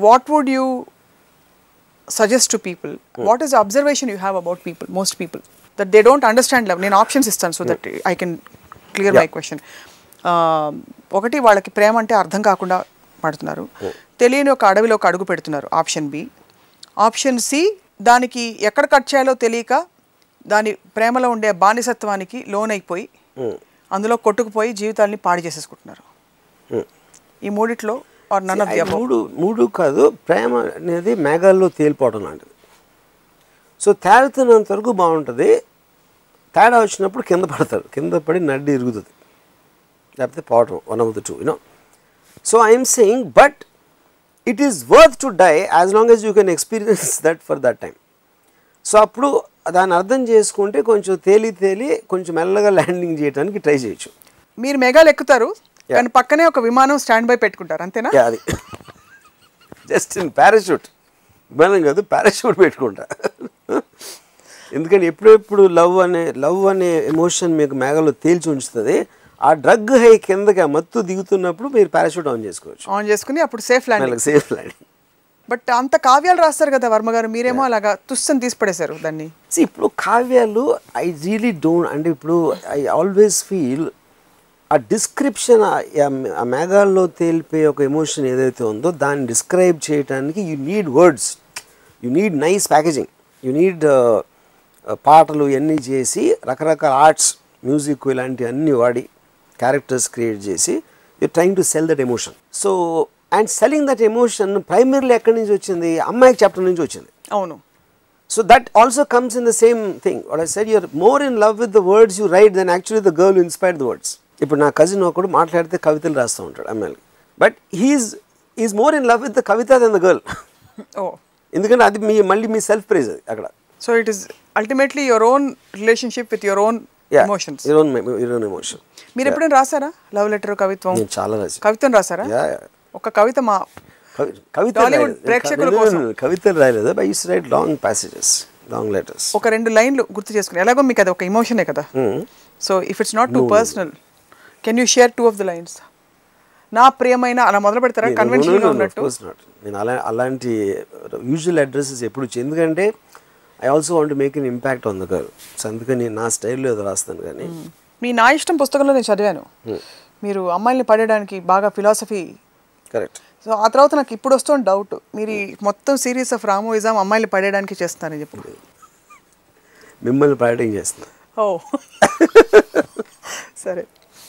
what would you suggest to people? What is the observation you have about people, most people, that they don't understand love? నేను options ఇస్తాను so that I can clear my question. ఒకటి, వాళ్ళకి ప్రేమ అంటే అర్థం కాకుండా పడుతున్నారు, తెలియని ఒక అడవిలో ఒక అడుగు పెడుతున్నారు, ఆప్షన్ బి. ఆప్షన్ సి, దానికి ఎక్కడ కట్ చేయాలో తెలియక దాని ప్రేమలో ఉండే బానిసత్వానికి లోనైపోయి అందులో కొట్టుకుపోయి జీవితాలని పాడు చేసేసుకుంటున్నారు. ఈ మూడిట్లో మూడు కాదు, ప్రేమ అనేది మేఘాల్లో తేలిపోవడం లాంటిది. సో తేలుతున్నంత వరకు బాగుంటుంది, తేడా వచ్చినప్పుడు కింద పడతారు, కింద పడి నడ్డి ఇరుగుతుంది, లేకపోతే పోవటం, one of the two, you know. So I'm saying, but it is worth to die as long as you can experience that for that time. So అప్పుడు దాన్ని అర్థం చేసుకుంటే కొంచెం తేలి కొంచెం మెల్లగా ల్యాండింగ్ చేయడానికి ట్రై చేయొచ్చు. మీరు మేఘాలు ఎక్కుతారు కానీ పక్కనే ఒక విమానం స్టాండ్ బై పెట్టుకుంటారు, అంతేనా? అది జస్ట్ ఇన్ పారాషూట్, విమానం కాదు, పారాషూట్ పెట్టుకుంటా. ఎందుకంటే ఎప్పుడెప్పుడు లవ్ అనే ఎమోషన్ మీకు మేఘాల్లో తేల్చి ఉంచుతుంది. ఆ డ్రగ్ హై కిందకి, ఆ మత్తు దిగుతున్నప్పుడు మీరు పారాషూట్ ఆన్ చేసుకోవచ్చు, ఆన్ చేసుకుని అప్పుడు సేఫ్ ల్యాండింగ్. బట్ అంత కావ్యాలు రాస్తారు కదా వర్మ గారు, మీరేమో అలాగా తుస్సని తీసి పడేశారు దాన్ని. ఇప్పుడు కావ్యాలు ఐ రియలీ డోంట్, అంటే ఇప్పుడు ఐ ఆల్వేస్ ఫీల్ ఆ డిస్క్రిప్షన్, ఆ మేఘాల్లో తేలిపోయే ఒక ఎమోషన్ ఏదైతే ఉందో దాన్ని డిస్క్రైబ్ చేయడానికి you need words, you need nice packaging, you need పాటలు ఇవన్నీ చేసి, రకరకాల ఆర్ట్స్, మ్యూజిక్ ఇలాంటివి అన్నీ వాడి క్యారెక్టర్స్ క్రియేట్ చేసి you trying to sell that emotion. So and selling that emotion primarily ఎక్కడి నుంచి వచ్చింది? అమ్మాయికి చెప్పడం నుంచి వచ్చింది. అవును. So that also comes in the same thing. What I said, you're more in love with the words you write than actually the girl inspired the words. ఇప్పుడు నా కజిన్ ఒకడు మాట్లాడితే కవితలు రాస్తూ ఉంటాడు అమ్మాయిలకి, but he's more in love with the కవిత than the girl. ఎందుకంటే అది మళ్ళీ మీ సెల్ఫ్ ప్రైజ్ అది అక్కడ. So it is ultimately your own relationship with your own emotions. Your own emotion. మీరు ఎప్పుడైనా రాసారా లవ్ లెటర్, కవిత్వం? నేను చాలా రాశాను. కవిత్వం రాసారా? ఒక కవిత మా ప్రేక్షకుల కోసం. కవితలు రాయలేదు, I used to write long passages, long letters. ఒక 2 లైన్లు గుర్తు చేసుకుని, ఎలాగో మీకు అది ఒక ఎమోషనే కదా. So if it's not too personal, can you share 2 of the lines? నా ప్రియమైన అలా మొదలు పెడతారా కన్వెన్షన్గా ఉన్నట్టు? నేను అలాంటి యూజువల్ అడ్రసెస్ ఎప్పుడు, ఎందుకంటే I also want to make an impact on the girl. So అందుకని నా స్టైల్లో ఏదో రాస్తాను. కానీ మీ నా ఇష్టం పుస్తకంలో నేను చదివాను, మీరు అమ్మాయిల్ని పడేయడానికి బాగా ఫిలాసఫీ. కరెక్ట్. సో ఆ తర్వాత నాకు ఇప్పుడు వస్తుంది డౌట్, మీరు మొత్తం సిరీస్ ఆఫ్ రామోయిజం అమ్మాయిల్ని పడేయడానికి చేస్తారని చెప్పి. మిమ్మల్ని పడేయడం చేస్తున్నా. ఓ సరే.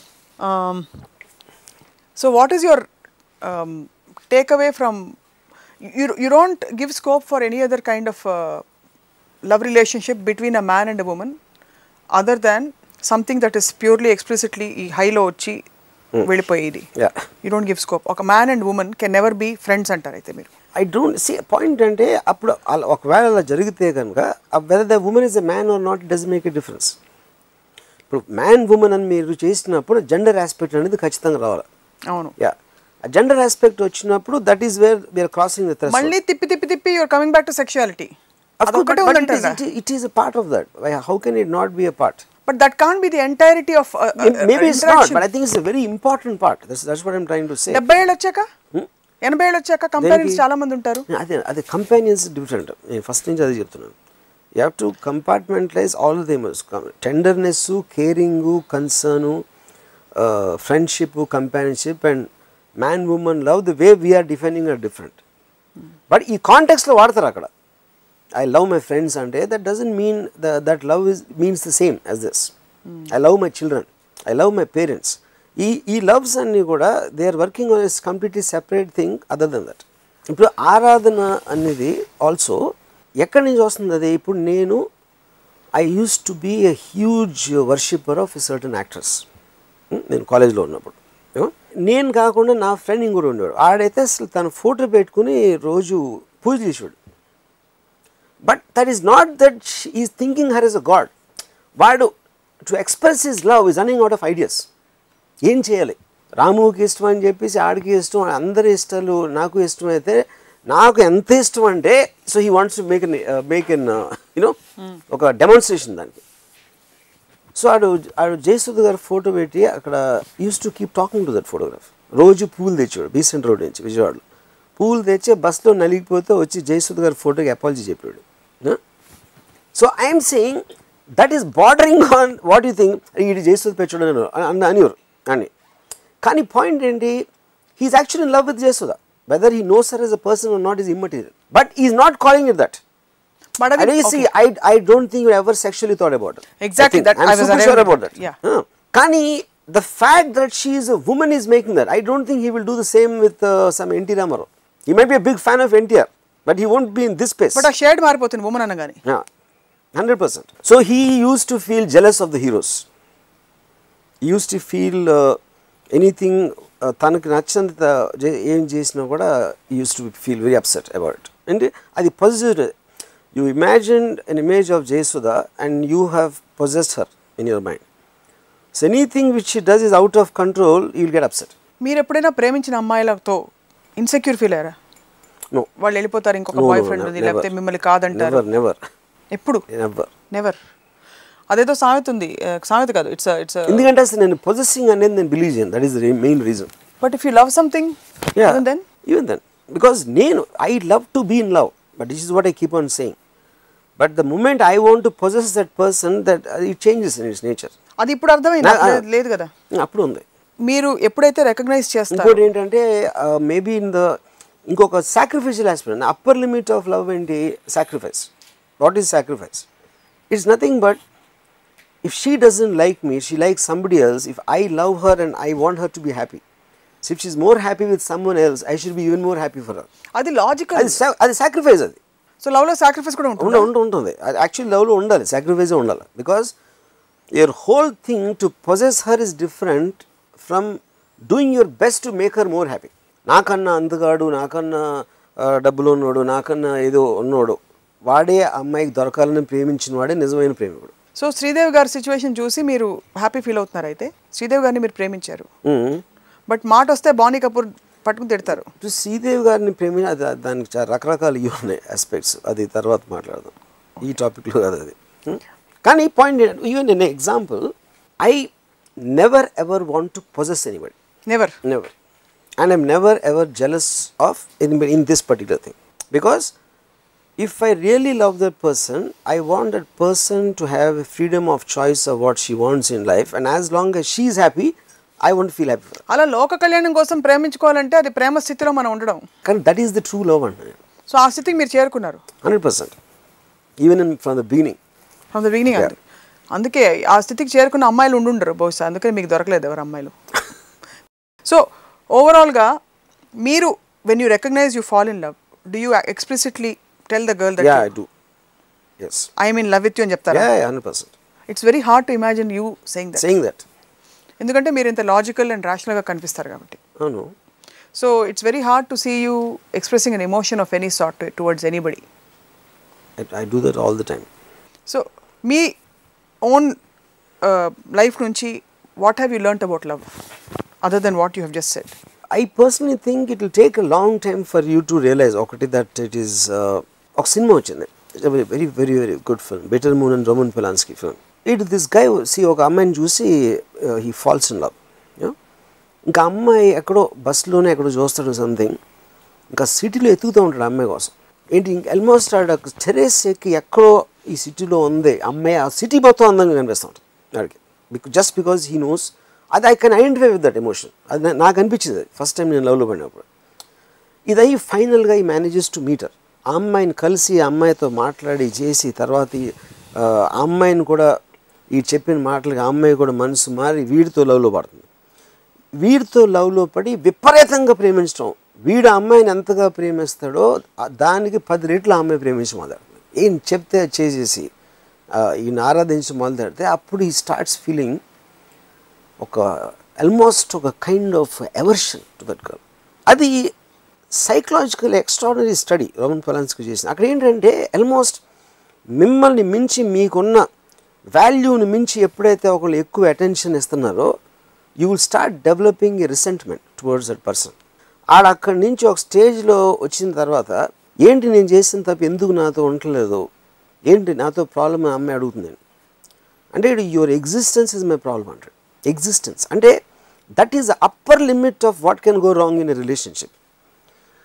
So what is your takeaway from, you don't give scope for any other kind of love relationship between a man and a woman other than something that is purely explicitly ఈ హైలో వచ్చి వెళ్ళిపోయేది. You don't give scope. ఒక man and women can never be friends అంటారు. అయితే మీరు I don't see point. అంటే అప్పుడు ఒకవేళ అలా జరిగితే కనుక whether the women is a man or not, it doesn't make a difference. ఇప్పుడు మ్యాన్ ఉమెన్ అని మీరు చేసినప్పుడు జెండర్ ఆస్పెక్ట్ అనేది ఖచ్చితంగా రావాలి. అవును. ఆ జెండర్ ఆస్పెక్ట్ వచ్చినప్పుడు that is where we are crossing the threshold. మళ్ళీ తిప్పి you are coming back to sexuality. అదొకటే ఉందంటారా? It is a part of that. How can it not be a part? But that can't be the entirety of maybe it's not, but I think it's a very important part. That's what I'm trying to say. 70 ఏళ్ళు వచ్చాక 80 ఏళ్ళు వచ్చాక companions చాలా మంది ఉంటారు. అదే companions different. నేను first నుంచి అదే చెప్తున్నాను. You have to compartmentalize all of them. Tenderness, caring, concern, friendship, companionship, and man woman love, the way we are defining are different. But ఈ కాంటెక్స్ట్ లో వాడతారు అక్కడ. I love my friends అంటే that doesn't mean that love means the same as this. I love my children, I love my parents. ఈ loves అన్ని కూడా they are working on a completely separate thing other than that. ఇప్పుడు ఆరాధన అనేది also ఎక్కడి నుంచి వస్తుంది? అది ఇప్పుడు నేను I used to be a huge worshipper of a certain actress. నేను కాలేజ్లో ఉన్నప్పుడు నేను కాకుండా నా ఫ్రెండ్ ఇంకోటి ఉండేవాడు. ఆడైతే అసలు తన ఫోటో పెట్టుకుని రోజు పూజ చేసేవాడు. But that is not that is thinking her is a god. వాడు to express his love is running out of ideas. ఏం చేయాలి? రాముకి ఇష్టం అని చెప్పేసి ఆడికి ఇష్టం, అందరి ఇష్టాలు నాకు ఇష్టం అయితే నాకు ఎంత ఇష్టం అంటే so he wants to make an you know ఒక డెమాన్స్ట్రేషన్ దానికి. సో ఆడు జయసుధ గారు ఫోటో పెట్టి అక్కడ use to keep talking to that photograph. రోజు పూలు తెచ్చాడు బీసెంట్ రోడ్ నుంచి విజయవాడలో. పూలు తెచ్చే బస్సులో నలిగిపోతే వచ్చి జయసుధ గారి ఫోటోకి అపాలజీ చెప్పాడు. So I'm saying that is bordering on what you think, ఇది జయసుధ పెంచడం అనేవారు అని. కానీ పాయింట్ ఏంటి, he's actually in love with Jayasudha. Whether he knows her as a person or not is immaterial, but is not calling it that. But And you see, I don't think you ever sexually thought about it. Exactly, that I'm I was super sure about that. Yeah. Kani, the fact that she is a woman is making that. I don't think he will do the same with some NT Ramarao. He might be a big fan of NTR, but he won't be in this space. But a shade మారిపోతుంది woman అనగానే. Yeah, 100%. So he used to feel jealous of the heroes. He used to feel anything తనకు నచ్చినంత ఏం చేసినా కూడా he used to feel very upset about it. And అది positive. You imagined an image of Jayasudha and you have possessed her in your mind. So anything which she does is out of control, you will get upset. మీరు ఎప్పుడైనా ప్రేమించిన అమ్మాయిలతో insecure feel అయ్యారా? No. వాళ్ళు వెళ్ళిపోతారు, ఇంకొక boy friend ఉంది, లేకపోతే మిమ్మల్ని కాదంటారు? Never. ఎప్పుడు? నెవర్. అదేదో సామెత ఉంది, సామెత కాదు, ఇట్స్ ఎందుకంటే అసలు నేను పొజెసింగ్ అనేది నేను బిలీవ్ చేయను. That is the main reason. But if you love something, even then because నేను I love to be in love, but this is what I keep on saying. But the moment I want to possess that person, that it changes in its nature. అది ఇప్పుడు అర్థమైంది లేదు కదా? అప్పుడు ఉంది. మీరు ఎప్పుడైతే రికగ్నైజ్ చేస్తారు, ఇంకోటి ఏంటంటే మేబీ ఇన్ ద ఇంకొక sacrificial aspect, upper limit of love ఏంటి? Sacrifice. What is sacrifice? It's nothing but if she doesn't like me, she likes somebody else. If I love her and I want her to be happy, so if she's more happy with someone else, I should be even more happy for her. అది logical. అది sacrifice. అది so love లో sacrifice కూడా ఉంటుంది. Actually love లో ఉండాలి, sacrifice ఉండాలి. Because your whole thing to possess her is different from doing your best to make her more happy. నాకన్నా అందగాడు, నాకన్నా డబ్బులు ఉన్నాడు, నాకన్నా ఏదో ఉన్నాడు, వాడే అమ్మాయికి దొరకాలని ప్రేమించిన వాడే నిజమైన ప్రేమికుడు. సో శ్రీదేవి గారి సిచ్యువేషన్ చూసి మీరు హ్యాపీ ఫీల్ అవుతున్నారు. అయితే శ్రీదేవి గారిని మీరు ప్రేమించారు, బట్ మాట వస్తే బానీ కపూర్ పట్టుకుని తిడతారు. శ్రీదేవి గారిని దానికి చాలా రకరకాలు ఉన్నాయి ఆస్పెక్ట్స్, అది తర్వాత మాట్లాడదాం, ఈ టాపిక్లో కాదు అది. కానీ point even an example, I never ever want to possess anybody. Never. And I'm never ever jealous of anybody in this particular thing. Because if I really love that person, I want that person to have a freedom of choice of what she wants in life, and as long as she is happy, I want to feel happy for her. అలా లోక కళ్యాణం కోసం ప్రేమించుకోవాలంటే అది ప్రేమ స్థితిలో మనం ఉండడం. కానీ that is the true love అండి. సో ఆ స్థితికి మీరు చేరుకున్నారు 100%, even from the beginning. అండి. అందుకే ఆ స్థితికి చేరుకున్న అమ్మాయిలు ఉండుండరు బహుశా, అందుకని మీకు దొరకలేదు ఎవరు అమ్మాయిలు. సో ఓవరాల్గా మీరు when you recognize you fall in love, do you explicitly tell the girl that I do. Yes, I am in love with you అని చెప్తారా? 100%. It's very hard to imagine you saying that. ఎందుకంటే మీరు ఇంత logical and rational గా కనిపిస్తారు కాబట్టి. అవును. So it's very hard to see you expressing an emotion of any sort towards anybody. I do that all the time. So మీ own life నుంచి what have you learnt about love other than what you have just said? I personally think it will take a long time for you to realize ఒకటి that it is ఒక సినిమా వచ్చింది, very very very good film, Bitter Moon and Roman Polanski film. This guy ఒక అమ్మాయిని చూసి he falls in love. ఇంకా అమ్మాయి ఎక్కడో బస్సులోనే ఎక్కడో చూస్తాడు సంథింగ్, ఇంకా సిటీలో ఎత్తుకుతూ ఉంటాడు అమ్మాయి కోసం. ఏంటి ఆల్మోస్ట్ ఆడ టెరెస్ ఎక్కి ఎక్కడో ఈ సిటీలో ఉంది అమ్మాయి, ఆ సిటీ మొత్తం అందంగా కనిపిస్తూ ఉంటుంది వాడికి. జస్ట్ బికాజ్ హీ నోస్ అది. I can identify with that emotion. అది నాకు అనిపించింది ఫస్ట్ టైం నేను లవ్లో పడినప్పుడు. ఇది అయ్యి ఫైనల్గా ఈ మేనేజెస్ టు మీటర్, ఆ అమ్మాయిని కలిసి ఆ అమ్మాయితో మాట్లాడి చేసి తర్వాత ఆ అమ్మాయిని కూడా ఈ చెప్పిన మాటలకి ఆ అమ్మాయి కూడా మనసు మారి వీడితో లవ్లో పడుతుంది. వీడితో లవ్లో పడి విపరీతంగా ప్రేమించడం, వీడు అమ్మాయిని ఎంతగా ప్రేమిస్తాడో దానికి 10 రెట్లు ఆ అమ్మాయి ప్రేమించి మొదలెడుతుంది. ఏం చెప్తే చేసేసి ఈయన ఆరాధించి మొదలెడితే అప్పుడు ఈ స్టార్ట్స్ ఫీలింగ్ ఒక ఆల్మోస్ట్ ఒక kind of aversion to that girl. అది psychological extraordinary study Roman Polanski చేసింది. అక్కడ ఏంటంటే ఆల్మోస్ట్ మిమ్మల్ని మించి మీకున్న వాల్యూని మించి ఎప్పుడైతే ఒకళ్ళు ఎక్కువ అటెన్షన్ ఇస్తున్నారో you will start developing a resentment towards that person. అక్కడి నుంచి ఒక స్టేజ్లో వచ్చిన తర్వాత ఏంటి నేను చేసిన తప్ప ఎందుకు నాతో ఉండలేదు, ఏంటి నాతో ప్రాబ్లమ్ అమ్మాయి అడుగుతుందండి అంటే your existence is my problem అంటాడు. ఎగ్జిస్టెన్స్ అంటే that is the upper limit of what can go wrong in a relationship.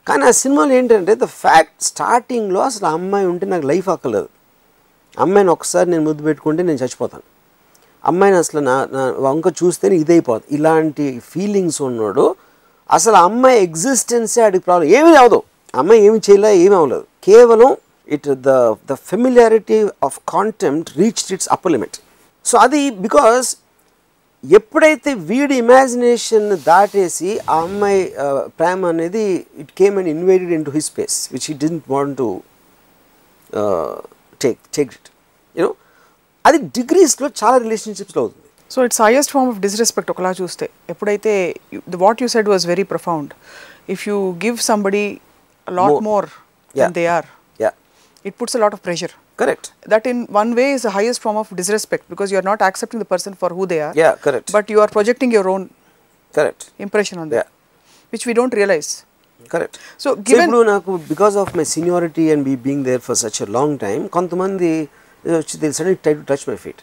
కానీ ఆ సినిమాలో ఏంటంటే ద ఫ్యాక్ట్ స్టార్టింగ్లో అసలు ఆ అమ్మాయి ఉంటే నాకు లైఫ్ అక్కర్లేదు, అమ్మాయిని ఒకసారి నేను ముద్దు పెట్టుకుంటే నేను చచ్చిపోతాను, అమ్మాయిని అసలు నా వంక చూస్తేనే ఇదైపోతుంది, ఇలాంటి ఫీలింగ్స్ ఉన్నాడు. అసలు అమ్మాయి ఎగ్జిస్టెన్సే ఆడికి ప్రాబ్లం, ఏమీ అవదు, అమ్మాయి ఏమి చేయలే, ఏమీ అవ్వలేదు, కేవలం the familiarity of contempt reached its upper limit. So అది బికాస్ ఎప్పుడైతే వీడి ఇమాజినేషన్ దాటేసి ఆ అమ్మాయి ప్రేమ అనేది it came and invited in to his space which he didn't want to take it, you know, అది డిగ్రీస్లో చాలా రిలేషన్షిప్స్లో అవుతుంది. So its highest form of disrespect ఒకలా చూస్తే. ఎప్పుడైతే what you said was very profound, if you give somebody lot more than they are, it puts a lot of pressure. Correct. That in one way is the highest form of disrespect because you are not accepting the person for who they are. Yeah, correct. But you are projecting your own correct impression on them, which we don't realize. Correct. So given because of my seniority and me being there for such a long time, kontamandi they suddenly try to touch my feet.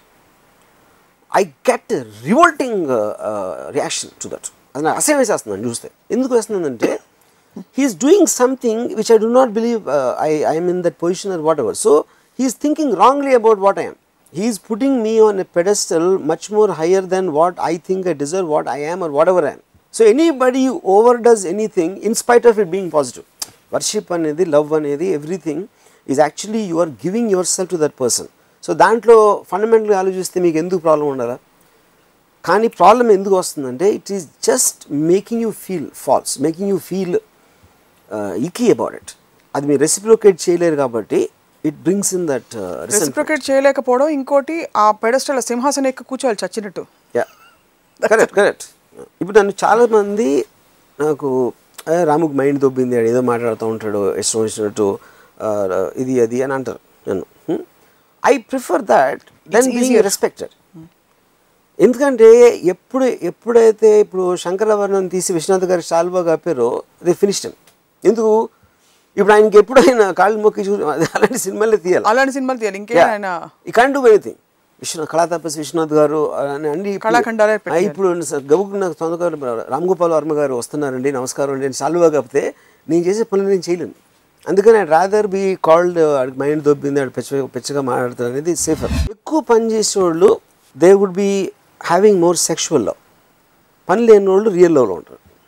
I get a revolting reaction to that. Adana asayam chestunnan chuste. Enduku chestunante he is doing something which I do not believe I am in that position or whatever. So he is thinking wrongly about what I am. He is putting me on a pedestal much more higher than what I think I deserve, what I am or whatever I am. So anybody who overdoes anything in spite of it being positive, worship anedi, love anedi, everything is actually you are giving yourself to that person. So dantlo fundamentally ఆలోచిస్తే మీకు ఎందుకు problem ఉండాలా? కానీ problem ఎందుకు వస్తుందంటే it is just making you feel false, making you feel icky about it. అది మీరు reciprocate చేయలేరు కాబట్టి it brings in that reciprocate చేయలేకపోవడం, ఇంకోటి ఆ పెడస్టల్ సింహాసనం ఎక్కి కూర్చోవాలి చచ్చినట్టు. Correct correct. ఇప్పుడు నన్ను చాలామంది నాకు రాముకు మైండ్ దొబ్బింది అని ఏదో మాట్లాడుతూ ఉంటాడు, ఇష్టం వచ్చినట్టు ఇది అది అని అంటారు నన్ను. I prefer that than being respected. ఎందుకంటే ఎప్పుడైతే ఇప్పుడు శంకరాభరణం తీసి విశ్వనాథ్ గారి శాల్వా కప్పారో దే ఫినిష్డ్. ఎందుకు ఇప్పుడు ఆయనకి ఎప్పుడైనా కాళ్ళు మొక్కి అలాంటి సినిమాలే తీయాలి, అలాంటి సినిమాలు తీయాలి. ఇంకేమైనా ఈ can't do anything. Kalatapasvi Viswanath garu అండి ఇప్పుడు గబుకు నాకు తొందరగా రామ్గోపాల్ వర్మ గారు వస్తున్నారండి, నమస్కారం అండి అని శాల్వా కప్పితే నేను చేసే పనులు నేను చేయలేను. అందుకని ఐ రాదర్ బీ కాల్డ్ ఆడికి మైండ్ దొబ్బింది, ఆడు పెచ్చగా మాట్లాడతారు అనేది సేఫర్. ఎక్కువ పని చేసేవాళ్ళు they would be having more sexual love, పని లేని వాళ్ళు రియల్ లవ్లో ఉంటారు.